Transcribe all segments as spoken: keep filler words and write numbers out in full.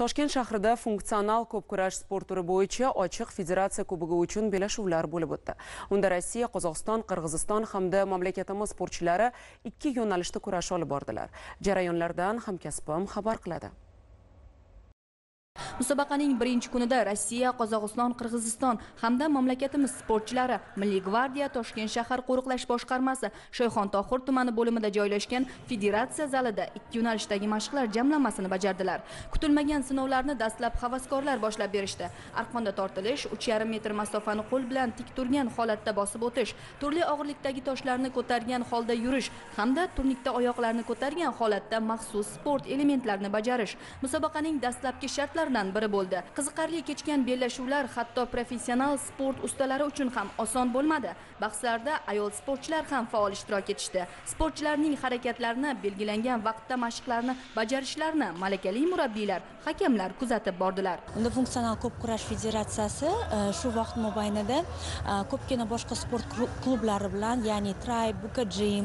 Toshkent shahrida funksional ko'p kurash sport turi bo'yicha ochiq federatsiya kubogi uchun bellashuvlar bo'lib o'tdi. Unda Rossiya, Qozog'iston, Qirg'iziston hamda mamlakatimiz sportchilari ikki yo'nalishda kurash olib bordilar. Jarayonlardan hamkasbim xabar qiladi. Musobaqaning birinchi kunida Rossiya, Qozog'iston, Qirg'iziston hamda mamlakatimiz sportchilari Milliy gvardiya Toshkent shahar qo'riqlash boshqarmasi Shoyxontohur tumani bo'limida joylashgan federatsiya zalida ikki yo'nalishdagi mashqlar jamlanmasini bajardilar. Kutilmagan sinovlarni dastlab havaskorlar boshlab berishdi. Arqonda tortilish, uch yarim metr masofani qo'l bilan tik turgan holatda bosib o'tish, turli og'irlikdagi toshlarni ko'targan holda yurish hamda turnikda oyoqlarni ko'targan holatda maxsus sport elementlarini bajarish musobaqaning dastlabki shartlaridan biri bo'ldi. Qiziqarli kechgan bellashuvlar hatto professional sport ustalari uchun ham oson bo'lmadi. Bahslarda ayol sportchilar ham faol ishtirok etishdi. Sportchilarning harakatlarini, belgilangan vaqtda mashqlarni bajarishlarini malakali murabbiylar, hakamlar kuzatib bordilar. Unda funksional ko'p kurash federatsiyasi shu vaqt mobaynida ko'pgina boshqa sport klublari bilan, ya'ni Try, Buka Gym,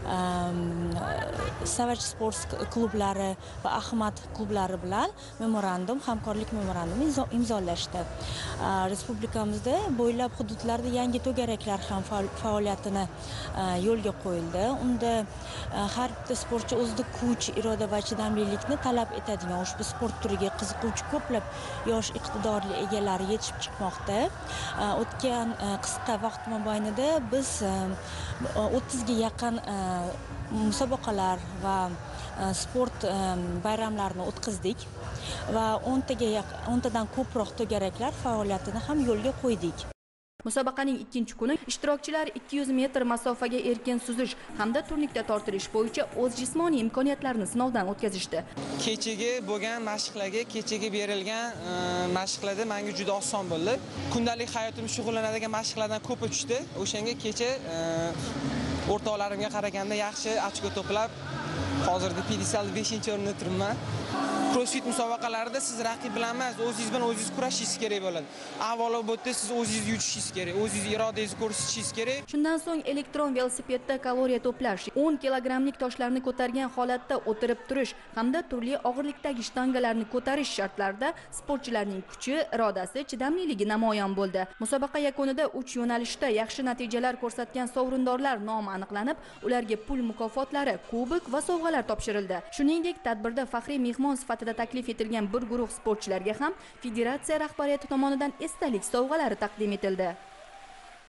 Savage Sports klublari va Ahmad klublari bilan memorandum hamkorlik memorandumi imzolashdi. Respublikamizda bo'ylab hududlarda yangi to'garaklar ham faoliyatini yo'lga qo'yildi. Unda har bitta sportchi o'zida kuch, iroda va chidamlilikni talab etadigan ushbu sport turiga qiziquvchi ko'plab yosh iqtidorli egalari yetishib chiqmoqda. O'tgan qisqa vaqt mobaynida biz o'ttizga yaqin musobaqalar va sport bayramlarini o'tkazdik va o'ntadan ko'proq to'garaklar faoliyatini ham yo'lga qo'ydik. Musobaqaning ikkinchi kuni ishtirokchilar ikki yuz metr masofaga erkin suzish hamda turnikda tortilish bo'yicha o'z jismoniy imkoniyatlarini sinovdan o'tkazishdi. Kechagi bo'lgan mashqlarga, kechagi berilgan mashqlarda menga juda oson bo'ldi. Kundalik hayotim shug'ullanadigan mashqlardan ko'pi tushdi. O'shanga kecha o'rtoqlarimga qaraganda yaxshi ochko to'plab, hozirda pedestal beshinchi o'rinda turibman. Crossfit musobaqalarida siz raqib bilan emas, o'zingiz bilan o'zingiz kurashishingiz kerak bo'ladi. Avvalo bu yerda siz o'zingiz yutishingiz kerak, o'zingiz irodangizni ko'rsatishingiz kerak. Shundan so'ng elektron velosipedda kaloriya to'plash, o'n kilogrammlik toshlarni ko'targan holatda o'tirib turish hamda turli og'irlikdagi shtangalarni ko'tarish shartlarida sportchilarning kuchi, irodasi, chidamliligi namoyon bo'ldi. Musobaqa yakunida uch yo'nalishda yaxshi natijalar ko'rsatgan sovrindorlar nomi aniqlanib, ularga pul mukofotlari, kubok va sovg'alar topshirildi. Shuningdek, tadbirda faxriy mehmon sifatida taklif etilgan bir guruh sportchilarga ham federatsiya rahbariyati tomonidan esdalik sovg'alari taqdim etildi.